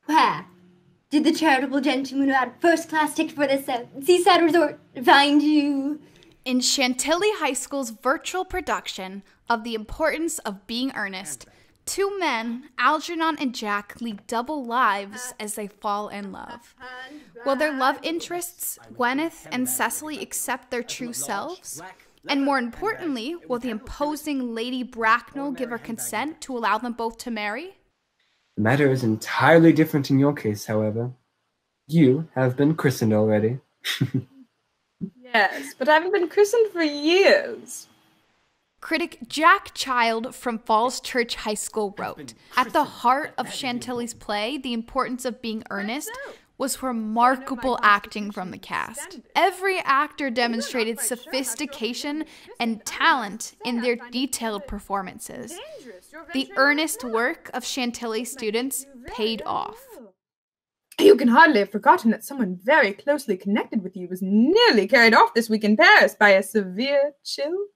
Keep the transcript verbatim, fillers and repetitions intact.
Where did the charitable gentleman who had a first-class ticket for this uh, seaside resort find you? In Chantilly High School's virtual production of The Importance of Being Earnest, two men, Algernon and Jack, lead double lives as they fall in love. Will their love interests, Gwyneth and Cecily, accept their true selves? And more importantly, will the imposing Lady Bracknell give her consent to allow them both to marry? The matter is entirely different in your case, however. You have been christened already. Yes, but I haven't been christened for years. Critic Jack Child from Falls Church High School wrote, "At the heart of Chantilly's play, The Importance of Being Earnest, was remarkable acting from the cast. Every actor demonstrated sophistication and talent in their detailed performances. The earnest work of Chantilly students paid off." You can hardly have forgotten that someone very closely connected with you was nearly carried off this week in Paris by a severe chill.